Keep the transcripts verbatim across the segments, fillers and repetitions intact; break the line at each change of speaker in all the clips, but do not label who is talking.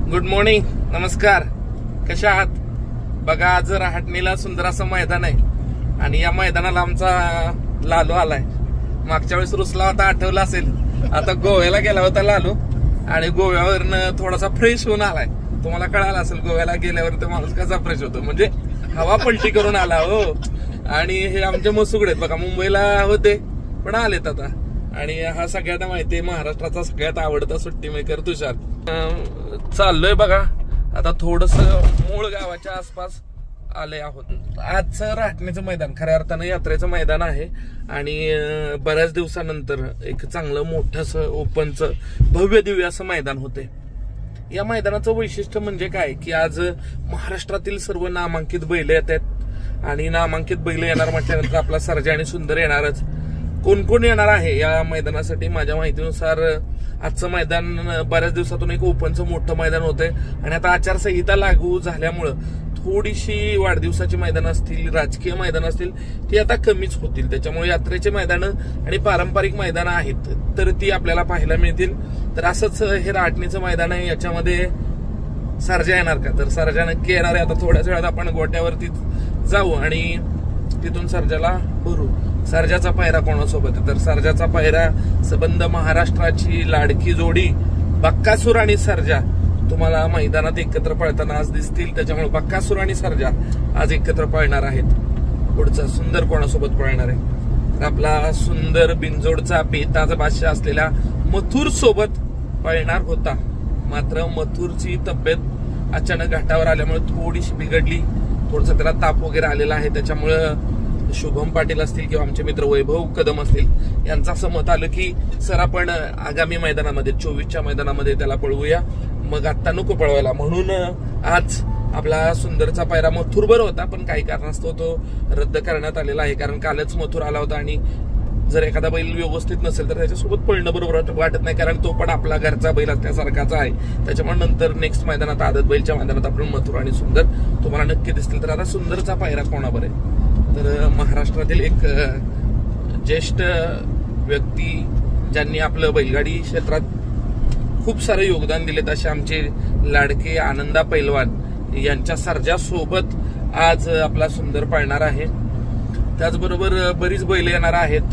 Good morning, नमस्कार. कशा आहात? बघा, आज रहाटणीला सुंदर असं मैदान आहे आणि या मैदानाला आमचा लालू आलाय. मागच्या वेळेस रुसला होता, आठवला असेल. आता गोव्याला गेला होता लालू आणि गोव्यावरनं थोडासा फ्रेश होऊन आलाय. तुम्हाला कळालं असेल गोव्याला गेल्यावर तर माणूस कसा फ्रेश होतो, म्हणजे हवा पलटी करून आला हो. आणि हे आमचे मसुगडे बघा, मुंबईला होते पण आलेत आता. आणि हा सगळ्यांना माहितीये महाराष्ट्राचा सगळ्यात आवडता सुट्टी मेकर तुषार. चाललोय बघा आता थोडस मूळ गावाच्या आसपास आले आहोत. आजचं राहटणीचं मैदान खऱ्या अर्थानं यात्रेचं मैदान आहे आणि बऱ्याच दिवसानंतर एक चांगलं मोठं ओपनचं भव्य दिव्य असं मैदान होते. या मैदानाचं वैशिष्ट्य म्हणजे काय की आज महाराष्ट्रातील सर्व नामांकित बैल येतात आणि नामांकित बैल येणार म्हटल्यानंतर आपला सर्जा आणि सुंदर येणारच. कोण कोण येणार आहे या मैदानासाठी? माझ्या माहितीनुसार आजचं मैदान बऱ्याच दिवसातून एक ओपनचं मोठं मैदान होतंय आणि आता आचारसंहिता लागू झाल्यामुळं थोडीशी वाढदिवसाची मैदान असतील, राजकीय मैदान असतील, ती आता कमीच होतील. त्याच्यामुळे यात्रेचे मैदानं आणि पारंपरिक मैदानं आहेत तर ती आपल्याला पाहायला मिळतील. तर असंच हे राहटणीचं मैदान आहे. याच्यामध्ये सर्जा येणार का? तर सर्जा नक्की येणार आहे. आता थोड्याच वेळात आपण गोट्यावरती जाऊ आणि तिथून सर्जाला भरू. सर्जाचा पायरा कोणासोबत आहे? तर सर्जाचा पायरा संबंध महाराष्ट्राची लाडकी जोडी बक्कासूर आणि सर्जा तुम्हाला मैदानात एकत्र पळताना आज दिसतील. त्याच्यामुळे बक्कासूर आणि सर्जा आज एकत्र पळणार आहेत. पुढचा सुंदर कोणासोबत पळणार आहे? तर आपला सुंदर बिनजोडचा बेताज बादशाह असलेल्या मथुर सोबत पळणार होता. मात्र मथुरची तब्येत अचानक घाटावर आल्यामुळे थोडीशी बिघडली. थोडसा त्याला ताप वगैरे आलेला आहे. त्याच्यामुळं शुभम पाटील असतील किंवा आमचे मित्र वैभव कदम असतील यांचं असं मत आलं की सर आपण आगामी मैदानामध्ये चोवीसच्या मैदानामध्ये त्याला पळवूया, मग आत्ता नको पळवायला. म्हणून आज आपला सुंदरचा पायरा मथुरभर होता पण काही कारणास्तव तो रद्द करण्यात आलेला आहे. कारण कालच मथुर आला होता आणि जर एखादा बैल व्यवस्थित नसेल तर त्याच्यासोबत पळणं बरोबर वाटत नाही, कारण तो पण आपला घरचा बैल असल्यासारखाच आहे. त्याच्यामुळे नंतर नेक्स्ट मैदानात आदत बैलच्या मैदानात आपण मथुर आणि सुंदर तुम्हाला नक्की दिसतील. तर आता सुंदरचा पायरा कोणावर आहे? तर महाराष्ट्रातील एक ज्येष्ठ व्यक्ती ज्यांनी आपलं बैलगाडी क्षेत्रात खूप सारे योगदान दिलेत असे आमचे लाडके आनंदा पैलवान यांच्या सर्जा सोबत आज आपला सुंदर पळणार आहे. त्याचबरोबर बरीच बैल येणार आहेत.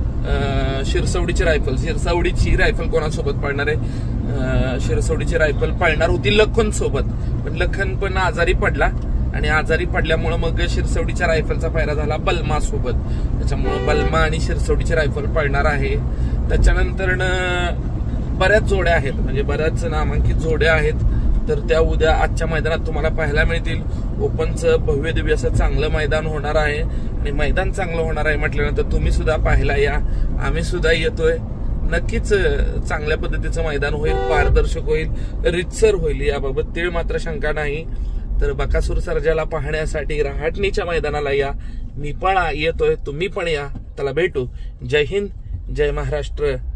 शिरसवडीची रायफल शिरसवडीची रायफल कोणासोबत पळणार आहे? शिरसवडीची रायफल पळणार होती लखन सोबत, पण लखन पण आजारी पडला आणि आजारी पडल्यामुळे मग शिरसवडीच्या रायफलचा पायरा झाला बलमा सोबत. त्याच्यामुळे बलमा आणि शिरसवडीची रायफल पळणार आहे. त्याच्यानंतर बऱ्याच जोड्या आहेत, म्हणजे बऱ्याच नामांकित जोड्या आहेत. तर त्या उद्या आजच्या मैदानात तुम्हाला पाहायला मिळतील. ओपनचं भव्य दिव्य असं चांगलं मैदान होणार आहे आणि मैदान चांगलं होणार आहे म्हटल्यानंतर तुम्ही सुद्धा पाहायला या, आम्ही सुद्धा येतोय. नक्कीच चांगल्या पद्धतीचं मैदान होईल, पारदर्शक होईल, रितसर होईल, याबाबत तीळ मात्र शंका नाही. तर बकासूर सर्जाला पाहण्यासाठी रहाटणीच्या मैदानाला या. मी पण येतोय, तुम्ही पण या. त्याला भेटू. जय हिंद, जय महाराष्ट्र.